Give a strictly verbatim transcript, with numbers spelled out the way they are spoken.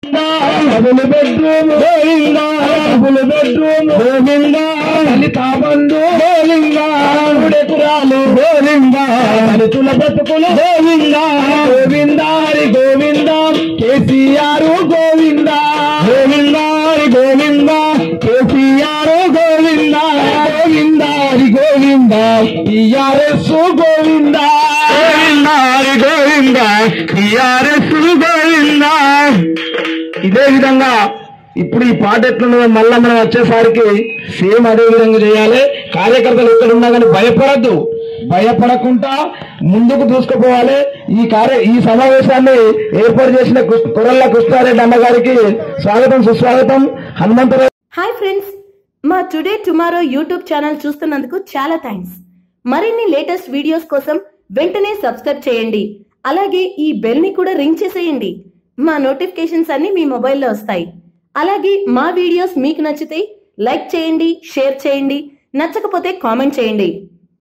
Double bedroom Govinda, double bedroom Govinda, లలితా బంధు గోవిందా, మూడెకురాలు గోవిందా, దళితుల బ్రతుకులు గోవిందా, గోవిందా హరి గోవిందా, కేసీఆర్ గోవిందా, గోవిందా హరి గోవిందా, కేసీఆర్ గోవిందా, గోవిందా హరి గోవిందా, టీఆర్ఎస్ గోవిందా, గోవిందా హరి గోవిందా, టీఆర్ఎస్ గోవిందా. ఇదే విధంగా ఇప్పుడు ఈ పాట ఎట్లున్నదో మళ్ళా మనం వచ్చేసరికి సేమ్ అదే విధంగా చేయాలి. కార్యకర్తలు ఎక్కడ ఉన్నా కానీ భయపడద్దు, భయపడకుండా ముందుకు దూసుకుపోవాలి. ఈ కార్య ఈ సమావేశాన్ని ఏర్పాటు చేసిన కొరల్ల కృష్ణారెడ్డి అమ్మగారికి స్వాగతం, సుస్వాగతం. హనుమంతరావు. హాయ్ ఫ్రెండ్స్, మా టుడే టుమారో యూట్యూబ్ ఛానల్ చూస్తున్నందుకు చాలా థ్యాంక్స్. మరిన్ని లేటెస్ట్ వీడియోస్ కోసం వెంటనే సబ్స్క్రైబ్ చేయండి. అలాగే ఈ బెల్ ని కూడా రింగ్ చేసేయండి. మా నోటిఫికేషన్స్ అన్ని మీ మొబైల్లో వస్తాయి. అలాగే మా వీడియోస్ మీకు నచ్చితే లైక్ చేయండి, షేర్ చేయండి, నచ్చకపోతే కామెంట్ చేయండి.